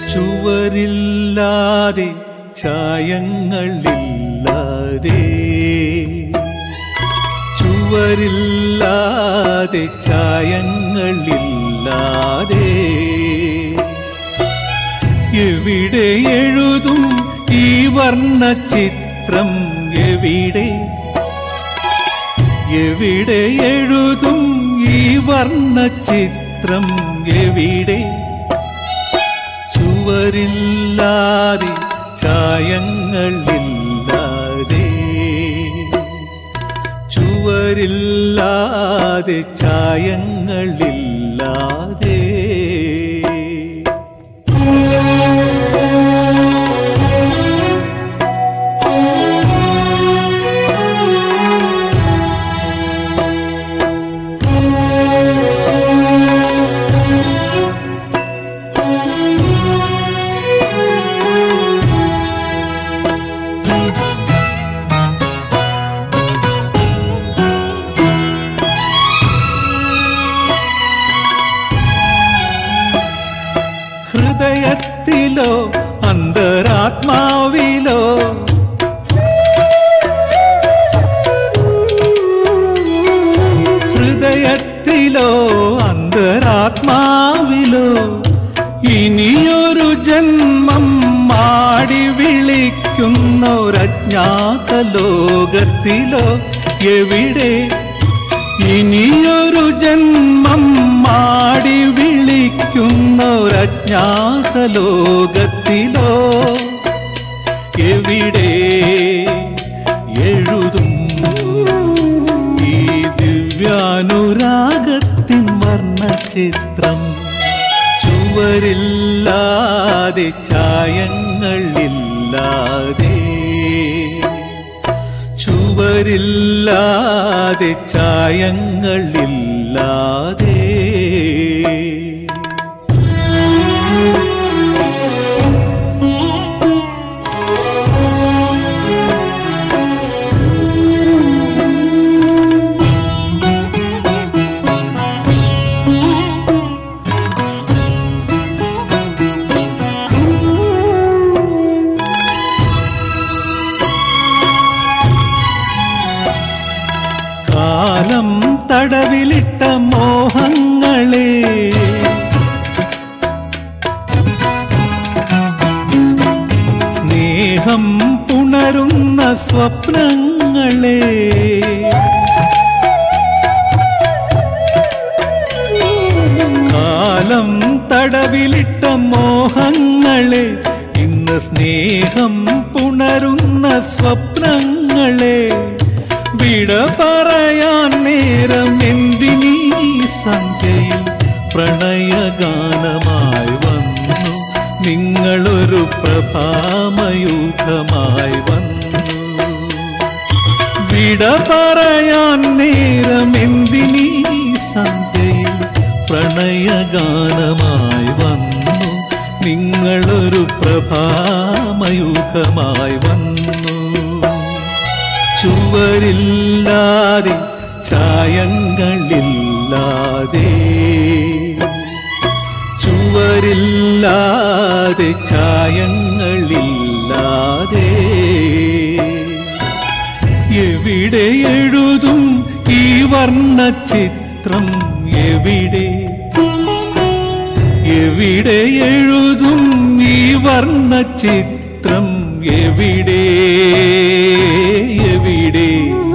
ചുവരില്ലാതെ ചായങ്ങളില്ലാതെ ചുവരില്ലാതെ ചായങ്ങളില്ലാതെ എവിടെ എഴുതും ഈ വർണ്ണചിത്രം എവിടെ എവിടെ എഴുതും ഈ വർണ്ണചിത്രം എവിടെ ചുവരില്ലാതെ ചായങ്ങളില്ലാതെ ചുവരില്ലാതെ ചായങ്ങളില്ലാതെ ഹൃദയത്തിലോ അന്തരാത്മാവിലോ ഹൃദയത്തിലോ അന്തരാത്മാവിലോ ഇനിയൊരു ജന്മം മാടി വിളിക്കുന്നൊരജ്ഞാത ലോകത്തിലോ എവിടെ ഇനിയൊരു ജന്മം മാടി വിളിക്കുന്നൊരജ്ഞാത ലോകത്തിലോ എവിടെ എഴുതും ഈ ദിവ്യാനുരാഗത്തിൻ വർണ്ണചിത്രം ചുവരില്ലാതെ ചായങ്ങളില്ലാതെ ചുവരില്ലാതെ ചായങ്ങളില്ലാതെ കാലം തടവിലിട്ട മോഹങ്ങളെ സ്നേഹം പുണരുന്ന സ്വപ്നങ്ങളെ കാലം തടവിലിട്ട മോഹങ്ങളെ ഇന്ന് സ്നേഹം പുണരുന്ന സ്വപ്നങ്ങളെ വിട പറയാൻ നേരം എന്തിനീ സന്ധ്യയിൽ പ്രണയഗാനമായി വന്നു നിങ്ങളൊരു പ്രഭാമയൂഖമായി വന്നു വിട പറയാൻ നേരം എന്തിനീ സന്ധ്യയിൽ പ്രണയഗാനമായി വന്നു നിങ്ങളൊരു പ്രഭാമയൂഖമായി വന്നു ചുവരില്ലാതെ ചായങ്ങളില്ലാതെ ചുവരില്ലാതെ ചായങ്ങളില്ലാതെ എവിടെ എഴുതും ഈ വർണ്ണചിത്രം എവിടെ എവിടെ എഴുതും ഈ വർണ്ണചിത്രം എവിടെ എവിടെ